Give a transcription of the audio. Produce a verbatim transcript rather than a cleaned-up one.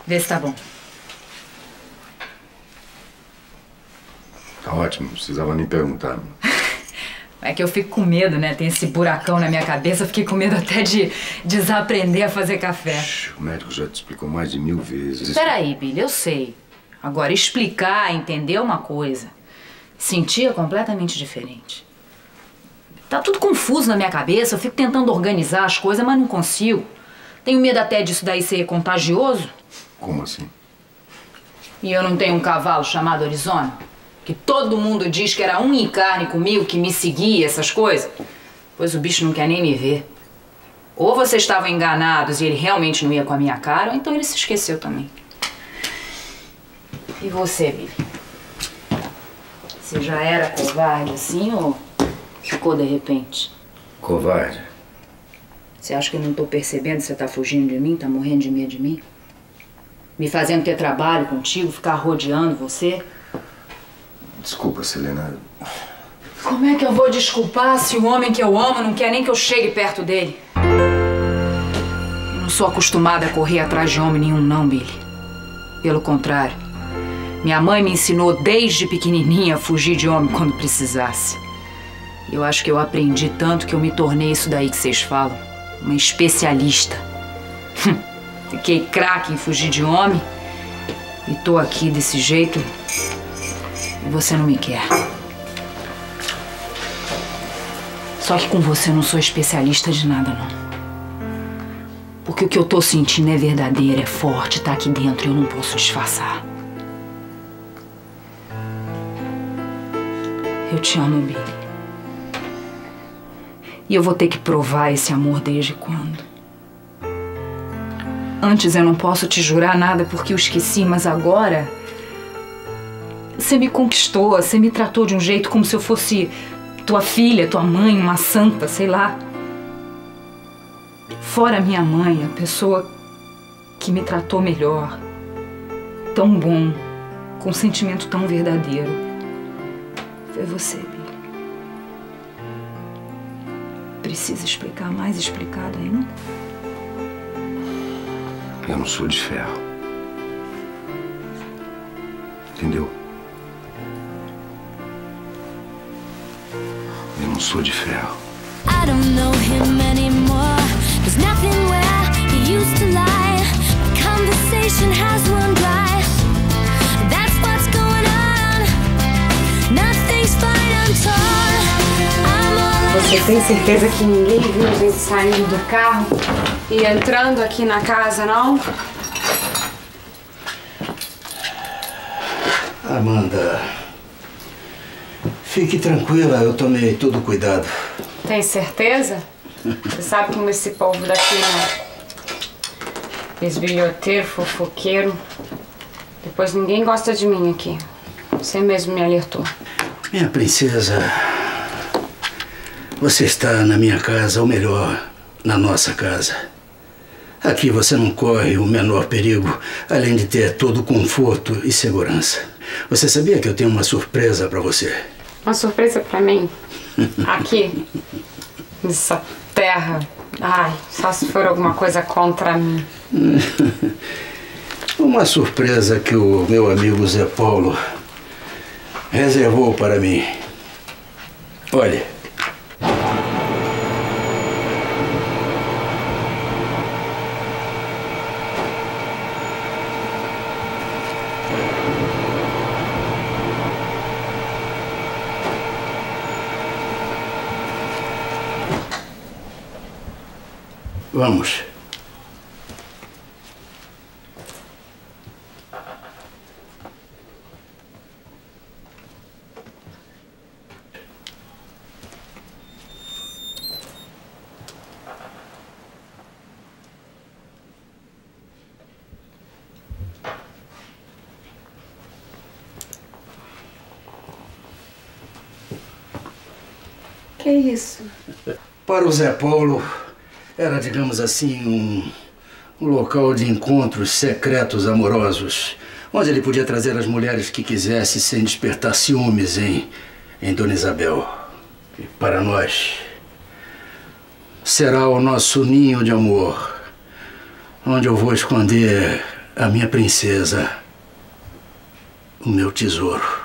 Vê se tá bom. Tá ótimo, não precisava nem perguntar. É que eu fico com medo, né? Tem esse buracão na minha cabeça, eu fiquei com medo até de desaprender a fazer café. O médico já te explicou mais de mil vezes. Peraí, Billy, eu sei. Agora, explicar, entender uma coisa, sentir é completamente diferente. Tá tudo confuso na minha cabeça, eu fico tentando organizar as coisas, mas não consigo. Tenho medo até disso daí ser contagioso. Como assim? E eu não tenho um cavalo chamado Arizona? Que todo mundo diz que era unha em carne comigo, que me seguia, essas coisas. Pois o bicho não quer nem me ver. Ou vocês estavam enganados e ele realmente não ia com a minha cara, ou então ele se esqueceu também. E você, Billy? Você já era covarde assim ou ficou de repente? Covarde? Você acha que eu não tô percebendo que você tá fugindo de mim, tá morrendo de medo de mim? Me fazendo ter trabalho contigo, ficar rodeando você? Desculpa, Selena. Como é que eu vou desculpar se o homem que eu amo não quer nem que eu chegue perto dele? Eu não sou acostumada a correr atrás de homem nenhum, não, Billy. Pelo contrário. Minha mãe me ensinou desde pequenininha a fugir de homem quando precisasse. Eu acho que eu aprendi tanto que eu me tornei isso daí que vocês falam. Uma especialista. Fiquei craque em fugir de homem. E tô aqui desse jeito. E você não me quer. Só que com você eu não sou especialista de nada, não. Porque o que eu tô sentindo é verdadeiro, é forte, tá aqui dentro e eu não posso disfarçar. Eu te amo, Billy. E eu vou ter que provar esse amor desde quando? Antes eu não posso te jurar nada porque eu esqueci, mas agora... Você me conquistou, você me tratou de um jeito como se eu fosse tua filha, tua mãe, uma santa, sei lá. Fora minha mãe, a pessoa que me tratou melhor, tão bom, com um sentimento tão verdadeiro, foi você, Billy. Precisa explicar mais explicado ainda? Eu não sou de ferro. Entendeu? Eu não sou de ferro. I don't know him anymore. There's nothing where he used to lie. The conversation has run dry. That's what's going on. Nothing's fine, I'm torn. I'm all Você tem certeza que ninguém viu a gente saindo do carro e entrando aqui na casa, não? Amanda, fique tranquila, eu tomei todo o cuidado. Tem certeza? Você sabe como esse povo daqui, né? Esbilhoteiro, fofoqueiro. Depois ninguém gosta de mim aqui. Você mesmo me alertou. Minha princesa, você está na minha casa, ou melhor, na nossa casa. Aqui você não corre o menor perigo, além de ter todo o conforto e segurança. Você sabia que eu tenho uma surpresa para você? Uma surpresa pra mim? Aqui? Nessa terra? Ai, só se for alguma coisa contra mim. Uma surpresa que o meu amigo Zé Paulo reservou para mim. Olha. Vamos. Que isso? Para o Zé Paulo, era, digamos assim, um, um local de encontros secretos amorosos, onde ele podia trazer as mulheres que quisesse sem despertar ciúmes em, em Dona Isabel. E para nós, será o nosso ninho de amor, onde eu vou esconder A minha princesa. O meu tesouro.